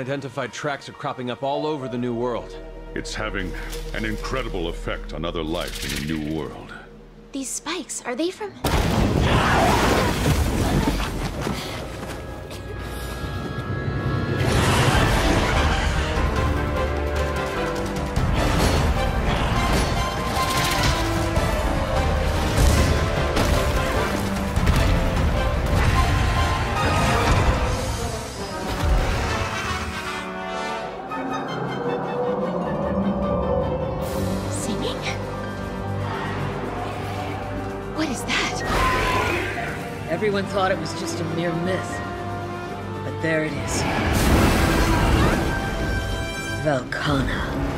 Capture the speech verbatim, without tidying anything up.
unidentified tracks are cropping up all over the New World. It's having an incredible effect on other life in the New World. These spikes, are they from... What is that? Everyone thought it was just a mere myth. But there it is. Velkhana.